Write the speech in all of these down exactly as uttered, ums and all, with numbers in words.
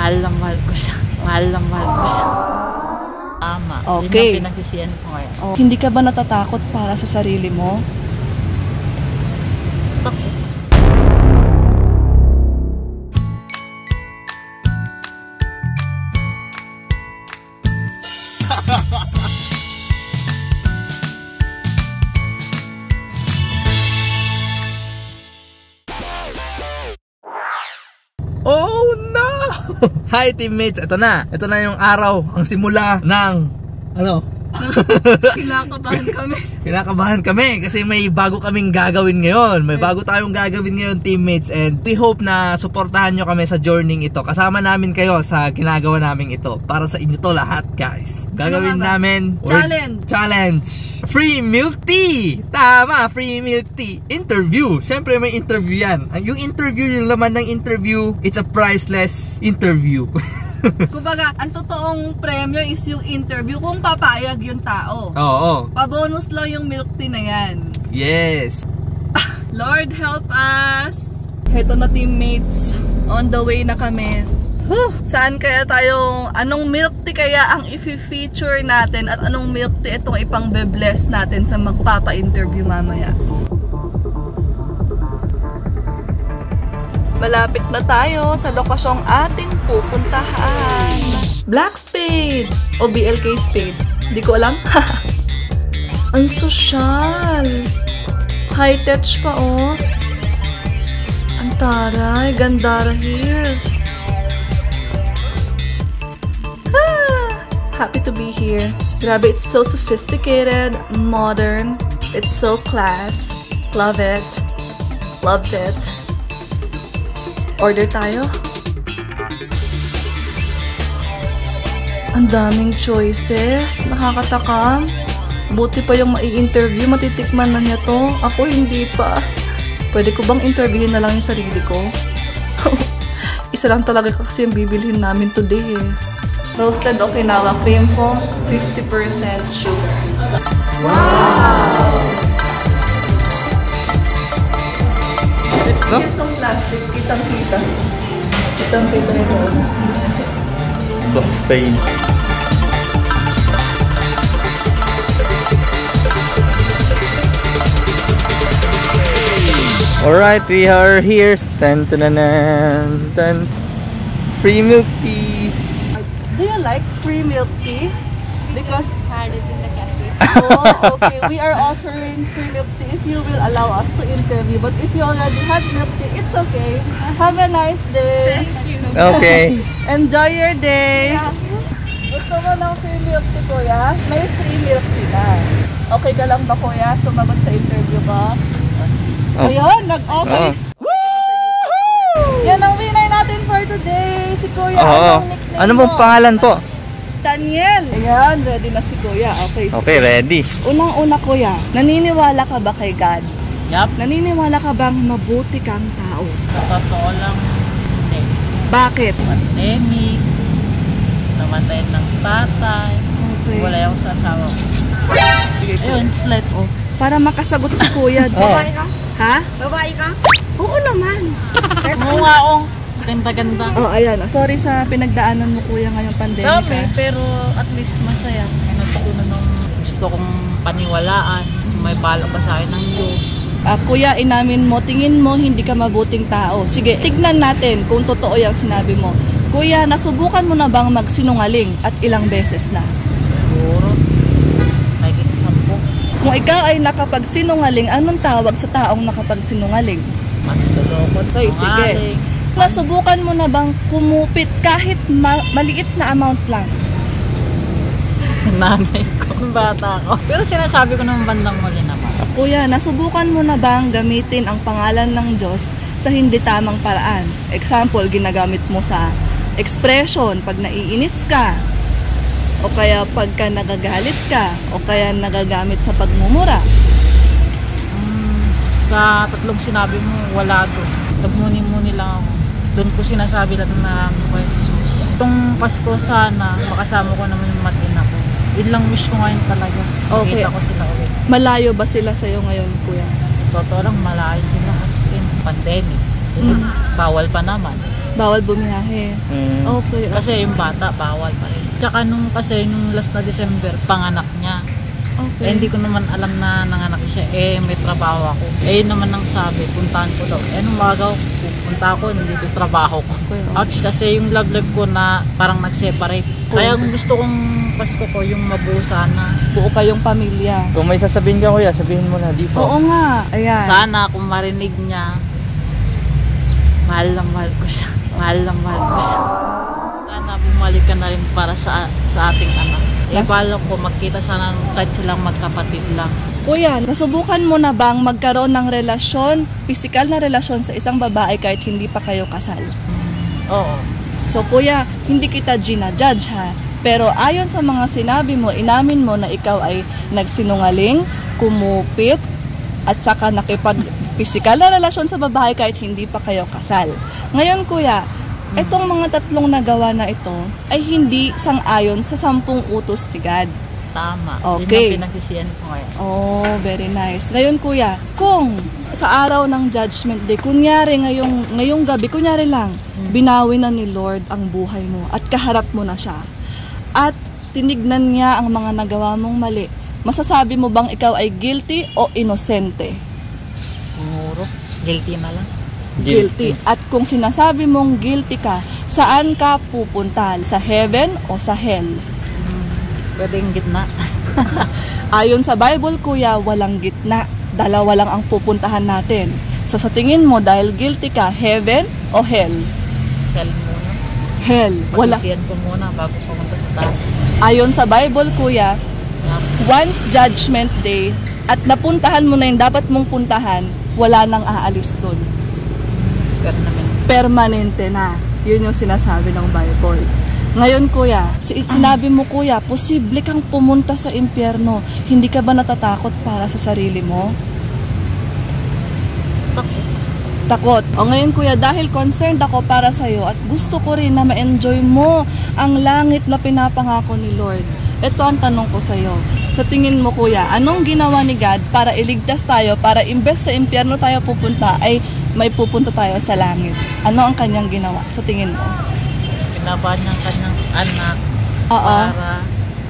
Mahal na mahal ko siya. Mahal na mahal ko siya. Tama. Okay. Yun ang pinagsisihan ko ngayon. Oh. Hindi ka ba natatakot para sa sarili mo? Takot. Oh no! Hi teammates! Ito na! Ito na yung araw, ang simula ng ano? Kinakabahan kami. Kinakabahan kami kasi may bago kaming gagawin ngayon. May bago tayong gagawin ngayon teammates, and we hope na suportahan nyo kami sa journey ito. Kasama namin kayo sa ginagawa namin ito. Para sa inyo to lahat guys. Gagawin ano namin challenge! Challenge! Free milk tea! Tama! Free milk tea! Interview! Siyempre may interview yan. Yung interview, yung laman ng interview, it's a priceless interview. Kumbaga, ang totoong premyo is yung interview kung papayag yung tao. Oo. Pa-bonus lang yung milk tea na yan. Yes. Lord help us. Heto na teammates, on the way na kami. Whew! Saan kaya tayo, anong milk tea kaya ang i-feature natin at anong milk tea itong ipang-bless natin sa magpapa-interview mamaya. Malapit na tayo sa lokasyong ating pupuntahan. Black Spade o B L K Spade. Hindi ko alam. Ang sosyal. High-tech pa oh. Ang taray. Gandara here. Ah, happy to be here. Grabe, it's so sophisticated, modern. It's so class. Love it. Loves it. Order tayo. Ang daming choices. Nakakatakam. Buti pa yung mai-interview. Matitikman na niya to. Ako hindi pa. Pwede ko bang interviewin na lang yung sarili ko? Isa lang talaga kasi yung bibilhin namin today eh. Roasted Okinawa cream foam, fifty percent sugar. Wow! No? Itong plastic, kitang-kita. Kitang-kita ito. Black Spade. Alright, we are here. Tan tan tan tan. Free milk tea. Do you like free milk tea? Because Had it in the cafe. oh, okay. We are offering free milk tea if you will allow us to interview. But if you already had milk tea, it's okay. Have a nice day. Thank you. Okay. Enjoy your day. Yeah. Gusto mo ng free milk tea, kuya? May free milk tea na. Okay ka lang ba, kuya? Sumagot sa interview ko? Oh. Ayun, nag-okay. Oh. Woo! Yan ang winner natin for today. Si kuya, Oo. anong nickname Ano mong mo? pangalan po? Daniel. Ayan, ready na si kuya. Okay, si Okay, ready. Unang-una, kuya, naniniwala ka ba kay God? Yup. Naniniwala ka bang mabuti kang tao? Sa totoo lang, hindi. Bakit? Pandemic, namatay ng tatay, Okay. wala yung sasawa ko. Sige, Ayun, slit oh. para makasagot si kuya. Babae ka? Ha? Babae ka? Oo naman. Mungaong, ganda-ganda. Oh, ayan. Sorry sa pinagdaanan mo, kuya, ngayong pandemic. Dami, ah. pero at least masaya. Natutunan ng gusto kong paniwalaan. May bala ba sa akin ng Diyos. Ah, kuya, inamin mo, tingin mo hindi ka mabuting tao. Sige, tignan natin kung totoo yung sinabi mo. Kuya, nasubukan mo na bang magsinungaling at ilang beses na? Siguro, may kitsampo. Kung ikaw ay nakapagsinungaling, anong tawag sa taong nakapagsinungaling? Matulokot, Okay, sige. Nasubukan mo na bang kumupit kahit ma maliit na amount lang? Nanay ko, bata ko. Pero sinasabi ko ng bandang muli naman. Kuya, nasubukan mo na bang gamitin ang pangalan ng Diyos sa hindi tamang paraan? Example, ginagamit mo sa expression pag naiinis ka, o kaya pagka nagagalit ka, o kaya nagagamit sa pagmumura. Mm, sa tatlong sinabi mo, wala doon. Nagmuni-muni lang ako. Doon ko sinasabi lahat na namin ko kay Jesus. Itong Pasko sana, makasama ko naman yung mag-ina ko. Yun lang wish ko ngayon talaga. Okay. Makita ko sila ulit. Malayo ba sila sa'yo ngayon, kuya? Totoo lang, malayo sila as in pandemic. Mm. Bawal pa naman. Bawal bumiyahe. Mm. Okay. Kasi yung bata, bawal pa rin. Tsaka nung kasi nung last na December, panganak niya. Okay. Eh, hindi ko naman alam na nanganak siya. Eh, may trabaho ako. Eh, yun naman ang sabi, puntahan ko daw. Eh, nung magaw, pupunta ako, nandito yung trabaho ko. Okay. Actually, kasi yung love life ko na parang nag-separate. Kaya ang gusto kong Pasko ko, yung mabuo sana. Buo kayong pamilya. Kung may sasabihin ka kuya, sabihin mo na dito. Oo nga. Ayan. Sana kung marinig niya, mahal na mahal ko siya. Mahal na mahal ko siya. Sana bumalik ka na rin para sa sa ating anak. Eh, balo ko magkita sana kahit silang magkapatid lang. Kuya, nasubukan mo na bang magkaroon ng relasyon, physical na relasyon sa isang babae kahit hindi pa kayo kasal? Oo. So kuya, hindi kita ginajudge ha. Pero ayon sa mga sinabi mo, inamin mo na ikaw ay nagsinungaling, kumupit, at saka nakipag-physical na relasyon sa babae kahit hindi pa kayo kasal. Ngayon kuya, itong mga tatlong nagawa na ito ay hindi sang-ayon sa sampung utos ni God. Tama. Okay. Yun ang pinagsisihan ko ngayon. Oh, very nice. Ngayon kuya, kung sa araw ng Judgment Day, kunyari ngayong, ngayong gabi, kunyari lang, hmm. binawi na ni Lord ang buhay mo at kaharap mo na siya. At tinignan niya ang mga nagawa mong mali. Masasabi mo bang ikaw ay guilty o inosente? Siguro, guilty na lang. Guilty. At kung sinasabi mong guilty ka, saan ka pupunta? Sa heaven o sa hell? Hmm, pwedeng gitna. Ayon sa Bible, kuya, walang gitna. Dalawa lang ang pupuntahan natin. So sa tingin mo, dahil guilty ka, heaven o hell? Hell muna. Hell. Wala. Pag-isihan ko muna bago pumunta sa taas. Ayon sa Bible, kuya, once Judgment Day, at napuntahan mo na yung dapat mong puntahan, wala nang aalis dun. Permanente. Permanente na. Yun yung sinasabi ng Bible. Ngayon kuya, sinabi mo kuya, posible kang pumunta sa impyerno. Hindi ka ba natatakot para sa sarili mo? Takot. Takot. O ngayon kuya, dahil concerned ako para sa'yo at gusto ko rin na ma-enjoy mo ang langit na pinapangako ni Lord. Ito ang tanong ko sa'yo. Sa tingin mo kuya, anong ginawa ni God para iligtas tayo, para imbes sa impyerno tayo pupunta, ay may pupunta tayo sa langit? Ano ang kanyang ginawa sa tingin mo? Ginawa niyang kanyang anak Oo. para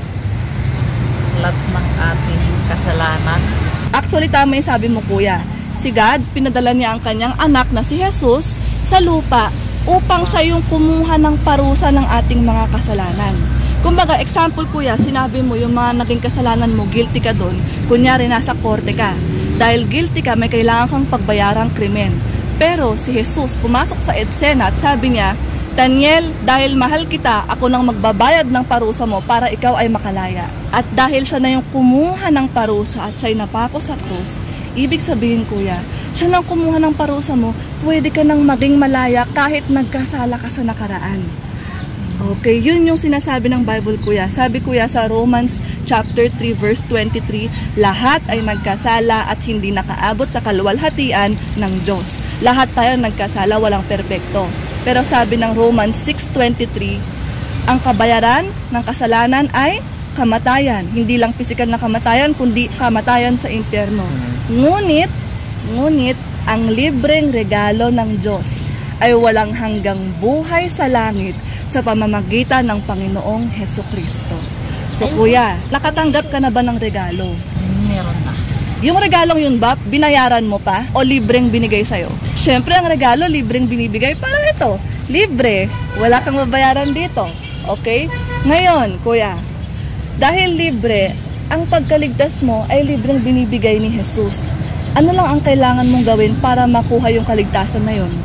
lahat ng ating kasalanan. Actually, tama yung sabi mo kuya. Si God, pinadala niya ang kanyang anak na si Jesus sa lupa upang siya yung kumuha ng parusa ng ating mga kasalanan. Kumbaga, example kuya, sinabi mo yung mga naging kasalanan mo, guilty ka doon. Kunyari, nasa korte ka. Dahil guilty ka, may kailangan kang pagbayarang krimen. Pero si Jesus pumasok sa eksena at sabi niya, Daniel, dahil mahal kita, ako nang magbabayad ng parusa mo para ikaw ay makalaya. At dahil siya na yung kumuha ng parusa at siya'y napako sa krus, ibig sabihin kuya, siya nang kumuha ng parusa mo, pwede ka nang maging malaya kahit nagkasala ka sa nakaraan. Okay, yun yung sinasabi ng Bible kuya. Sabi kuya sa Romans chapter three verse twenty-three, lahat ay nagkasala at hindi nakaabot sa kaluwalhatian ng Diyos. Lahat tayo nagkasala, walang perpekto. Pero sabi ng Romans six twenty-three, ang kabayaran ng kasalanan ay kamatayan. Hindi lang pisikal na kamatayan, kundi kamatayan sa impyerno. Ngunit, ngunit, ang libreng regalo ng Diyos ay walang hanggang buhay sa langit sa pamamagitan ng Panginoong Hesukristo. So kuya, nakatanggap ka na ba ng regalo? Meron na. Yung regalong yun ba, binayaran mo pa o libreng binigay sa'yo? Siyempre, ang regalo, libreng binibigay. Parang ito, libre. Wala kang mabayaran dito. Okay? Ngayon, kuya, dahil libre, ang pagkaligtas mo ay libreng binibigay ni Jesus. Ano lang ang kailangan mong gawin para makuha yung kaligtasan na yun?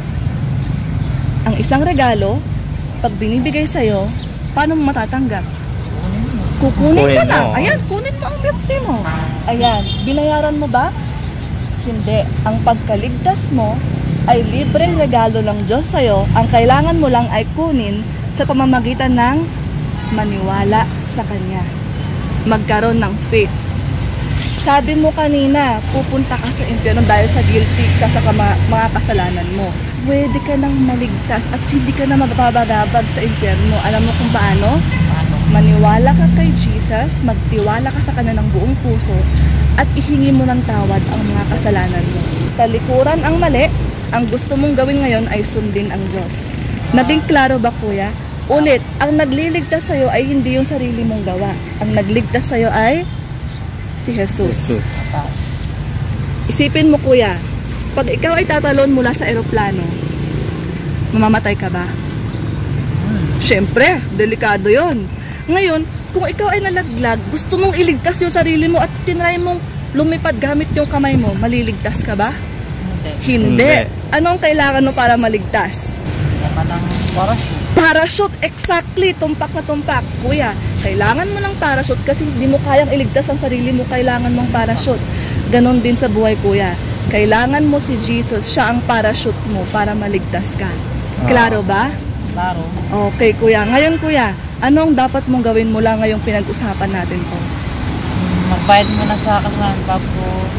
Ang isang regalo, pag binibigay sa'yo, paano mo matatanggap? Kukunin mo na. Ayan, kunin mo ang fifty mo. Ayan, binayaran mo ba? Hindi. Ang pagkaligtas mo ay libreng regalo ng Diyos sa'yo. Ang kailangan mo lang ay kunin sa pamamagitan ng maniwala sa Kanya. Magkaroon ng faith. Sabi mo kanina, pupunta ka sa impyerno dahil sa guilty ka sa kama, mga kasalanan mo. Pwede ka nang maligtas at hindi ka na mababagabag sa impyerno. Alam mo kung paano? Paano? Maniwala ka kay Jesus, magtiwala ka sa Kanya ng buong puso, at ihingi mo ng tawad ang mga kasalanan mo. Talikuran ang mali, ang gusto mong gawin ngayon ay sundin ang Diyos. Naging klaro ba, kuya? Ulit, ang nagliligtas sa'yo ay hindi yung sarili mong gawa. Ang nagligtas sa'yo ay si Jesus. Jesus. Taas. Isipin mo, kuya, pag ikaw ay tatalon mula sa eroplano, mamamatay ka ba? Hmm. Siyempre, delikado yon. Ngayon, kung ikaw ay nalaglag, gusto mong iligtas yung sarili mo at tinry mong lumipad gamit yung kamay mo, maliligtas ka ba? Hindi. Hindi. Hindi. Anong kailangan mo para maligtas? Naman ang parachute. Parachute, exactly, tumpak na tumpak. Kuya, kailangan mo ng parachute kasi hindi mo kayang iligtas ang sarili mo, kailangan mong parachute. Ganon din sa buhay, kuya. Kailangan mo si Jesus, siya ang parachute mo para maligtas ka. Klaro ba? Klaro. Okay, kuya. Ngayon, kuya, anong dapat mong gawin mula ngayong pinag-usapan natin to? Magbayad mo na sa kasama bago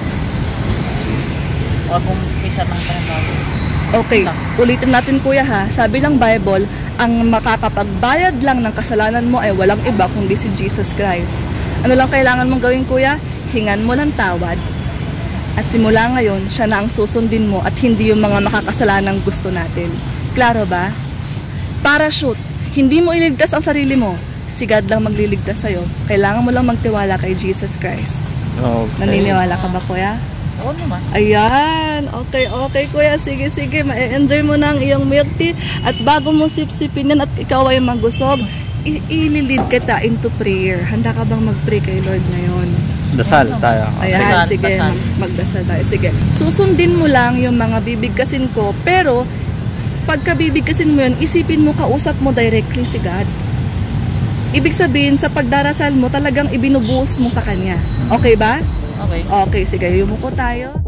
o kung pisa ng trabaho. Okay, ulitin natin, kuya, ha. Sabi ng Bible, ang makakapagbayad lang ng kasalanan mo ay walang iba kundi si Jesus Christ. Ano lang kailangan mong gawin, kuya? Hingan mo ng tawad. At simula ngayon, siya na ang susundin mo at hindi yung mga makakasalanang gusto natin. Klaro ba? Parachute, hindi mo iligtas ang sarili mo. Si God lang magliligtas sa'yo. Kailangan mo lang magtiwala kay Jesus Christ. Okay. Naniniwala ka ba, kuya? Oo naman. Ayan, okay, okay, kuya. Sige, sige, ma-enjoy mo na ang iyong milk tea. At bago mo sip-sipin yan at ikaw ay magusog, i- ililid kita into prayer. Handa ka bang mag-pray kay Lord ngayon? Dasal tayo. Ayan, Dasal, sige, dasal. mag- magdasal tayo. Sige, susundin mo lang yung mga bibigkasin ko, pero pagka bibigkasin mo yun, isipin mo, kausap mo directly si God. Ibig sabihin, sa pagdarasal mo, talagang ibinubuhos mo sa Kanya. Okay ba? Okay. Okay, sige, yumuko tayo.